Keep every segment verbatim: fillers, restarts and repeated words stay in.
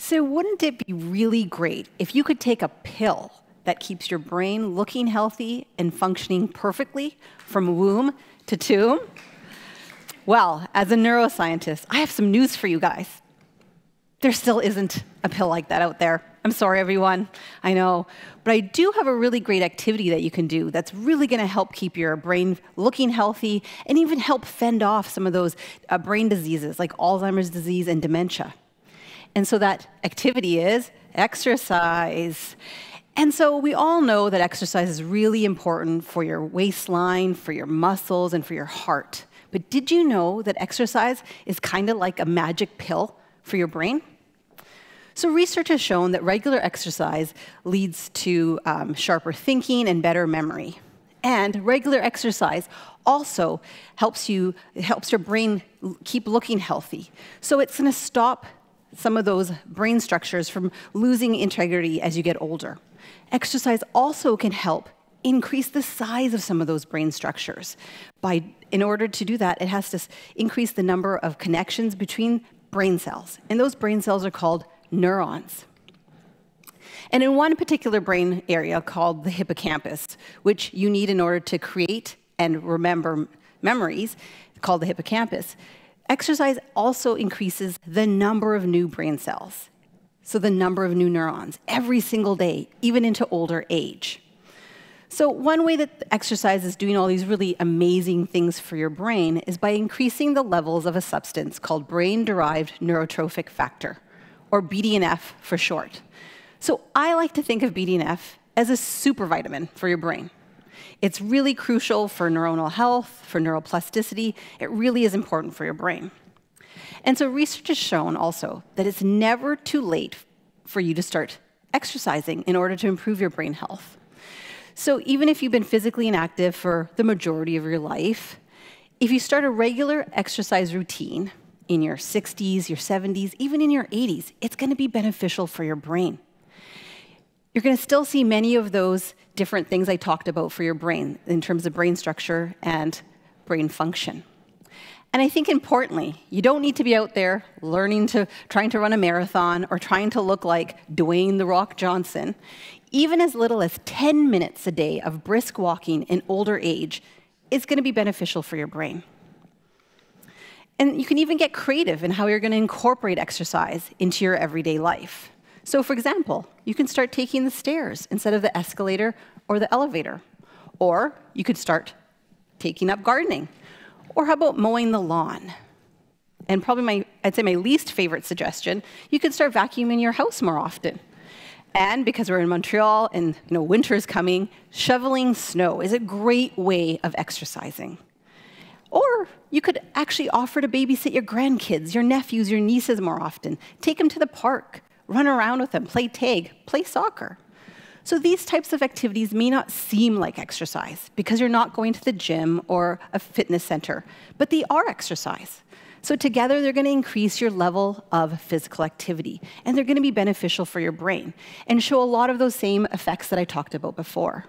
So wouldn't it be really great if you could take a pill that keeps your brain looking healthy and functioning perfectly from womb to tomb? Well, as a neuroscientist, I have some news for you guys. There still isn't a pill like that out there. I'm sorry, everyone. I know. But I do have a really great activity that you can do that's really going to help keep your brain looking healthy and even help fend off some of those uh, brain diseases like Alzheimer's disease and dementia. And so that activity is exercise. And so we all know that exercise is really important for your waistline, for your muscles, and for your heart. But did you know that exercise is kind of like a magic pill for your brain? So research has shown that regular exercise leads to um, sharper thinking and better memory. And regular exercise also helps you, it helps your brain keep looking healthy. So it's going to stop some of those brain structures from losing integrity as you get older. Exercise also can help increase the size of some of those brain structures. By, in order to do that, it has to increase the number of connections between brain cells. And those brain cells are called neurons. And in one particular brain area called the hippocampus, which you need in order to create and remember memories, called the hippocampus, exercise also increases the number of new brain cells. So the number of new neurons every single day, even into older age. So one way that exercise is doing all these really amazing things for your brain is by increasing the levels of a substance called brain-derived neurotrophic factor, or B D N F for short. So I like to think of B D N F as a super vitamin for your brain. It's really crucial for neuronal health, for neuroplasticity. It really is important for your brain. And so research has shown also that it's never too late for you to start exercising in order to improve your brain health. So even if you've been physically inactive for the majority of your life, if you start a regular exercise routine in your sixties, your seventies, even in your eighties, it's going to be beneficial for your brain. You're going to still see many of those different things I talked about for your brain in terms of brain structure and brain function. And I think importantly, you don't need to be out there learning to, trying to run a marathon or trying to look like Dwayne "The Rock" Johnson. Even as little as ten minutes a day of brisk walking in older age is going to be beneficial for your brain. And you can even get creative in how you're going to incorporate exercise into your everyday life. So for example, you can start taking the stairs instead of the escalator or the elevator. Or you could start taking up gardening. Or how about mowing the lawn? And probably my, I'd say my least favorite suggestion, you could start vacuuming your house more often. And because we're in Montreal and you know, winter's coming, shoveling snow is a great way of exercising. Or you could actually offer to babysit your grandkids, your nephews, your nieces more often. Take them to the park, run around with them, play tag, play soccer. So these types of activities may not seem like exercise because you're not going to the gym or a fitness center, but they are exercise. So together, they're going to increase your level of physical activity, and they're going to be beneficial for your brain and show a lot of those same effects that I talked about before.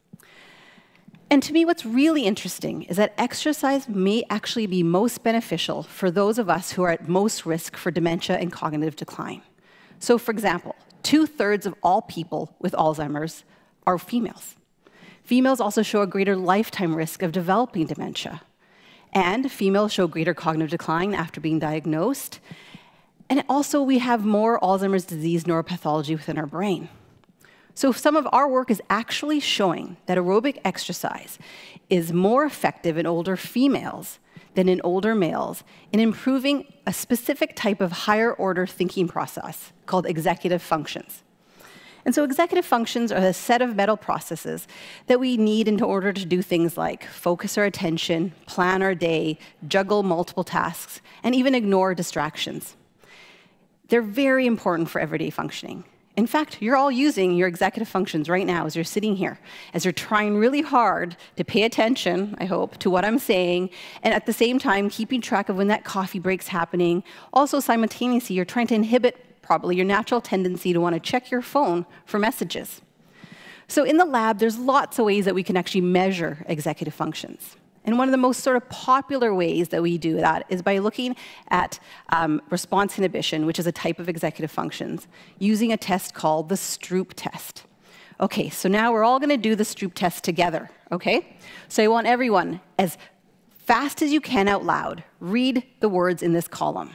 And to me, what's really interesting is that exercise may actually be most beneficial for those of us who are at most risk for dementia and cognitive decline. So for example, two-thirds of all people with Alzheimer's are females. Females also show a greater lifetime risk of developing dementia. And females show greater cognitive decline after being diagnosed. And also, we have more Alzheimer's disease neuropathology within our brain. So some of our work is actually showing that aerobic exercise is more effective in older females than in older males in improving a specific type of higher order thinking process called executive functions. And so executive functions are a set of mental processes that we need in order to do things like focus our attention, plan our day, juggle multiple tasks, and even ignore distractions. They're very important for everyday functioning. In fact, you're all using your executive functions right now as you're sitting here, as you're trying really hard to pay attention, I hope, to what I'm saying, and at the same time, keeping track of when that coffee break's happening. Also, simultaneously, you're trying to inhibit probably your natural tendency to want to check your phone for messages. So in the lab, there's lots of ways that we can actually measure executive functions. And one of the most sort of popular ways that we do that is by looking at um, response inhibition, which is a type of executive functions, using a test called the Stroop test. Okay, so now we're all going to do the Stroop test together, okay? So I want everyone, as fast as you can out loud, read the words in this column.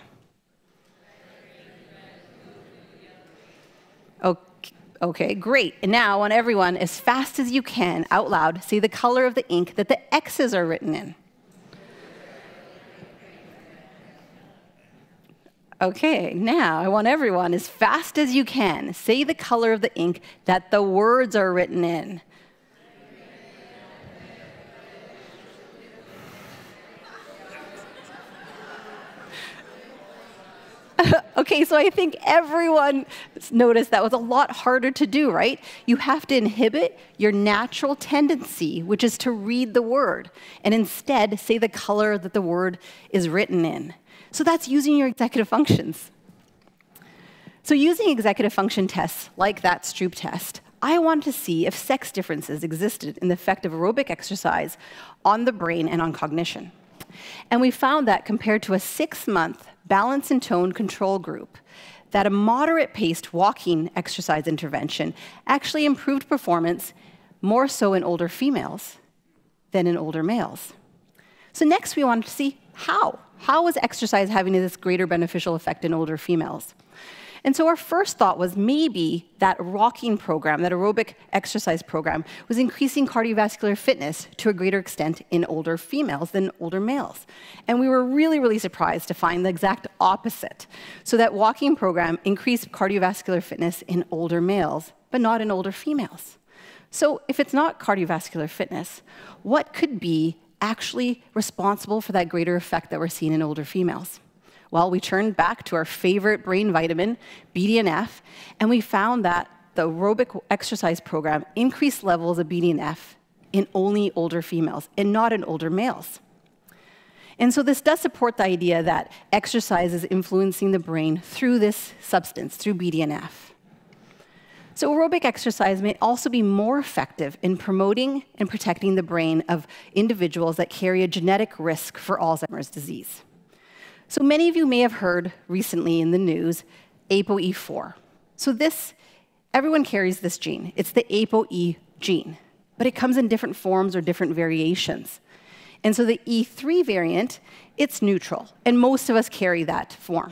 Okay. Okay, great. And now I want everyone, as fast as you can, out loud, say the color of the ink that the X's are written in. Okay, now I want everyone, as fast as you can, say the color of the ink that the words are written in. Okay, so I think everyone noticed that was a lot harder to do, right? You have to inhibit your natural tendency, which is to read the word, and instead say the color that the word is written in. So that's using your executive functions. So using executive function tests like that Stroop test, I wanted to see if sex differences existed in the effect of aerobic exercise on the brain and on cognition. And we found that compared to a six-month balance and tone control group, that a moderate-paced walking exercise intervention actually improved performance more so in older females than in older males. So next we wanted to see how. How was exercise having this greater beneficial effect in older females? And so our first thought was maybe that walking program, that aerobic exercise program, was increasing cardiovascular fitness to a greater extent in older females than older males. And we were really, really surprised to find the exact opposite. So that walking program increased cardiovascular fitness in older males, but not in older females. So if it's not cardiovascular fitness, what could be actually responsible for that greater effect that we're seeing in older females? Well, we turned back to our favorite brain vitamin, B D N F, and we found that the aerobic exercise program increased levels of B D N F in only older females and not in older males. And so this does support the idea that exercise is influencing the brain through this substance, through B D N F. So aerobic exercise may also be more effective in promoting and protecting the brain of individuals that carry a genetic risk for Alzheimer's disease. So many of you may have heard recently in the news, A P O E four. So this, everyone carries this gene. It's the A P O E gene, but it comes in different forms or different variations. And so the E three variant, it's neutral, and most of us carry that form.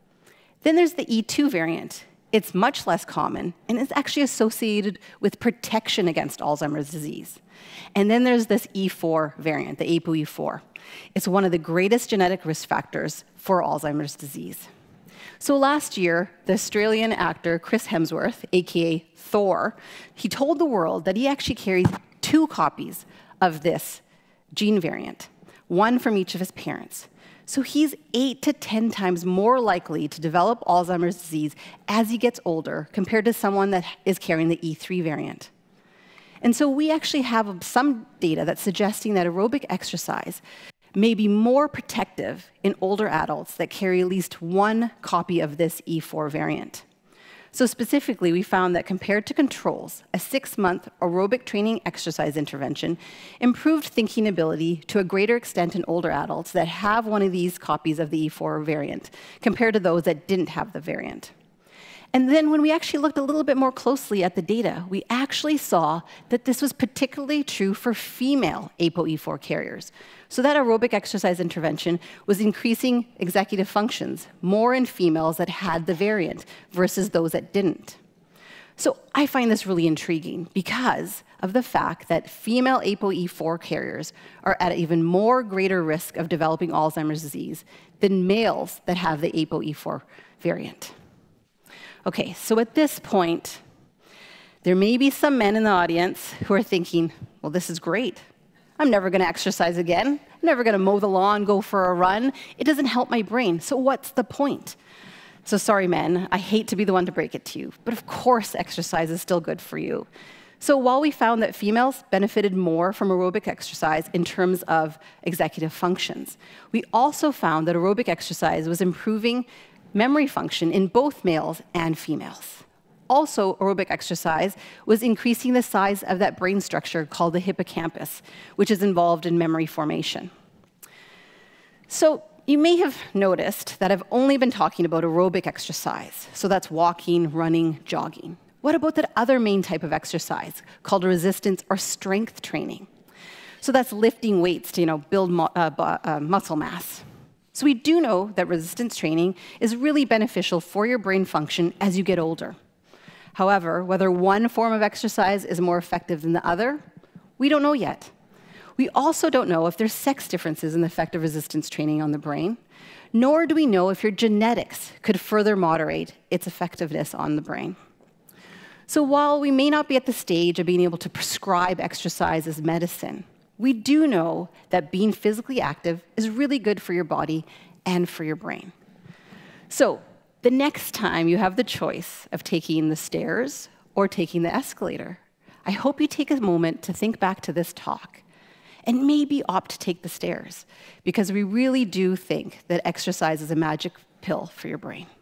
Then there's the E two variant. It's much less common, and it's actually associated with protection against Alzheimer's disease. And then there's this E four variant, the A P O E four. It's one of the greatest genetic risk factors for Alzheimer's disease. So last year, the Australian actor Chris Hemsworth, A K A Thor, he told the world that he actually carries two copies of this gene variant, one from each of his parents. So he's eight to ten times more likely to develop Alzheimer's disease as he gets older compared to someone that is carrying the E three variant. And so we actually have some data that's suggesting that aerobic exercise may be more protective in older adults that carry at least one copy of this E four variant. So specifically, we found that compared to controls, a six-month aerobic training exercise intervention improved thinking ability to a greater extent in older adults that have one of these copies of the E four variant, compared to those that didn't have the variant. And then when we actually looked a little bit more closely at the data, we actually saw that this was particularly true for female A P O E four carriers. So that aerobic exercise intervention was increasing executive functions more in females that had the variant versus those that didn't. So I find this really intriguing because of the fact that female A P O E four carriers are at even more greater risk of developing Alzheimer's disease than males that have the A P O E four variant. Okay, so at this point, there may be some men in the audience who are thinking, well, this is great. I'm never going to exercise again. I'm never going to mow the lawn, go for a run. It doesn't help my brain, so what's the point? So sorry, men, I hate to be the one to break it to you, but of course exercise is still good for you. So while we found that females benefited more from aerobic exercise in terms of executive functions, we also found that aerobic exercise was improving memory function in both males and females. also aerobic exercise was increasing the size of that brain structure called the hippocampus, which is involved in memory formation. So you may have noticed that I've only been talking about aerobic exercise. So that's walking, running, jogging. What about that other main type of exercise called resistance or strength training? So that's lifting weights to, you know, build mu uh, uh, muscle mass. So we do know that resistance training is really beneficial for your brain function as you get older. However, whether one form of exercise is more effective than the other, we don't know yet. We also don't know if there's sex differences in the effect of resistance training on the brain, nor do we know if your genetics could further moderate its effectiveness on the brain. So while we may not be at the stage of being able to prescribe exercise as medicine, we do know that being physically active is really good for your body and for your brain. So the next time you have the choice of taking the stairs or taking the escalator, I hope you take a moment to think back to this talk and maybe opt to take the stairs, because we really do think that exercise is a magic pill for your brain.